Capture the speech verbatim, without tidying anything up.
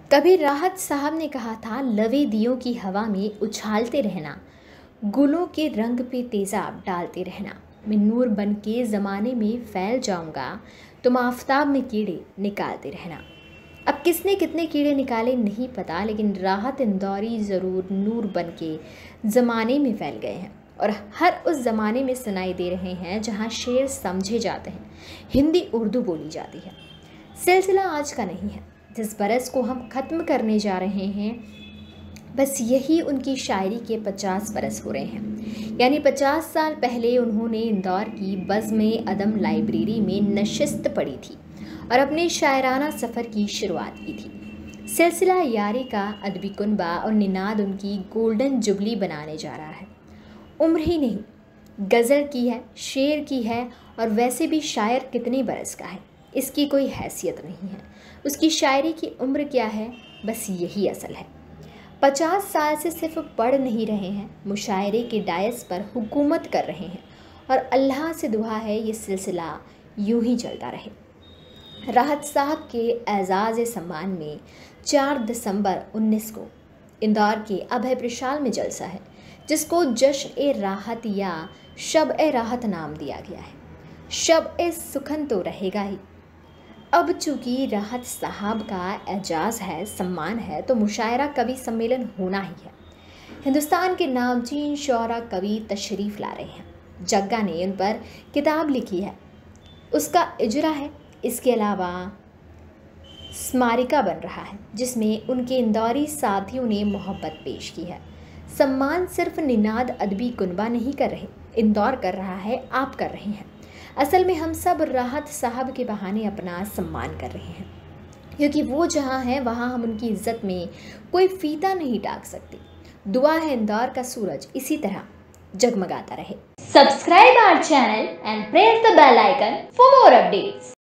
कभी राहत साहब ने कहा था, लवे दियों की हवा में उछालते रहना, गुलों के रंग पे तेजाब डालते रहना। मैं नूर बन के ज़माने में फैल जाऊंगा, तुम आफताब में कीड़े निकालते रहना। अब किसने कितने कीड़े निकाले नहीं पता, लेकिन राहत इंदौरी ज़रूर नूर बन के ज़माने में फैल गए हैं और हर उस ज़माने में सुनाई दे रहे हैं जहां शेर समझे जाते हैं, हिंदी उर्दू बोली जाती है। सिलसिला आज का नहीं है, जिस बरस को हम ख़त्म करने जा रहे हैं, बस यही उनकी शायरी के पचास बरस हो रहे हैं। यानी पचास साल पहले उन्होंने इंदौर की बज़्म अदम लाइब्रेरी में नशिस्त पढ़ी थी और अपने शायराना सफ़र की शुरुआत की थी। सिलसिला यारी का अदबी कुनबा और निनाद उनकी गोल्डन जुबली बनाने जा रहा है। उम्र ही नहीं, गज़ल की है, शेर की है, और वैसे भी शायर कितने बरस का है इसकी कोई हैसियत नहीं है। उसकी शायरी की उम्र क्या है, बस यही असल है। पचास साल से सिर्फ पढ़ नहीं रहे हैं, मुशायरे के डायस पर हुकूमत कर रहे हैं और अल्लाह से दुआ है ये सिलसिला यूं ही चलता रहे। राहत साहब के एजाज़ सम्मान में चार दिसंबर उन्नीस को इंदौर के अभय प्रशाल में जलसा है, जिसको जश्न ए राहत या शब ए राहत नाम दिया गया है। शब ए सुखन तो रहेगा ही। अब चूँकि राहत साहब का एजाज़ है, सम्मान है, तो मुशायरा कवि सम्मेलन होना ही है। हिंदुस्तान के नामचीन शौरा कवि तशरीफ़ ला रहे हैं। जग्गा ने उन पर किताब लिखी है, उसका इजरा है। इसके अलावा स्मारिका बन रहा है, जिसमें उनके इंदौरी साथियों ने मोहब्बत पेश की है। सम्मान सिर्फ निनाद अदबी कुनबा नहीं कर रहे, इंदौर कर रहा है, आप कर रहे हैं। असल में हम सब राहत साहब के बहाने अपना सम्मान कर रहे हैं, क्योंकि वो जहाँ हैं वहाँ हम उनकी इज्जत में कोई फीता नहीं टाक सकते। दुआ है इंदौर का सूरज इसी तरह जगमगाता रहे। Subscribe our channel and press the bell icon for more updates.